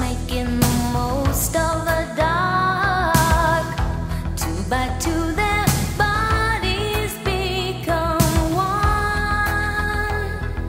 making the most of the dark. Two by two, their bodies become one.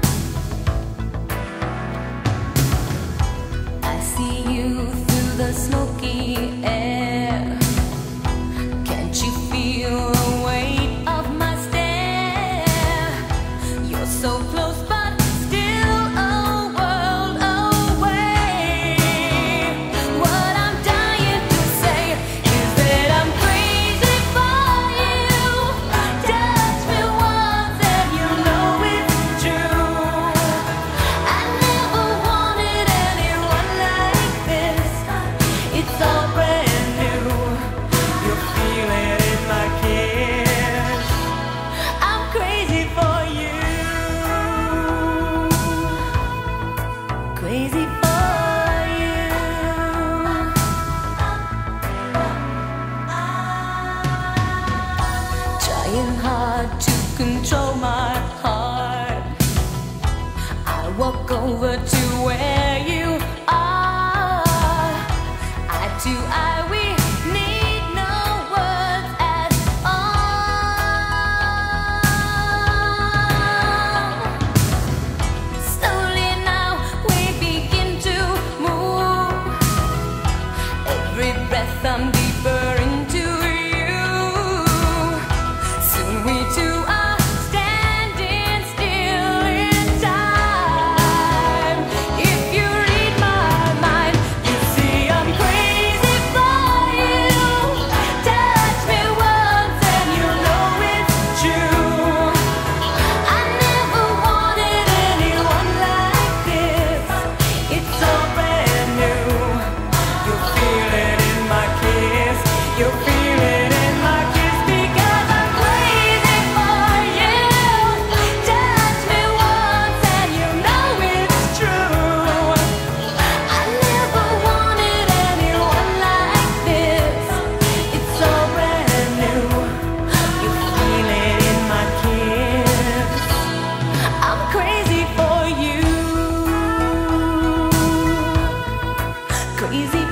I see you through the smoky air. Can't you feel the weight of my stare? You're so close, but still a world away. What I'm dying to say is that I'm crazy for you. Touch me once and you know it's true. I never wanted anyone like this. It's all brand new. You feel it in my kiss. I'm crazy for you. Crazy for you. Trying hard to control my heart. I walk over to where you are. Eye to eye, we need no words at all. Slowly now we begin to move. Every breath I'm deeper into you. Soon we two are standing still in time. If you read my mind, you see I'm crazy for you. Touch me once and you know it's true. I never wanted anyone like this. It's all brand new. You feel it in my kiss. You feel it in my kiss because I'm crazy for you. Touch me once and you know it's true. I never wanted anyone like this. It's all brand new. You feel it in my kiss. I'm crazy for you. Crazy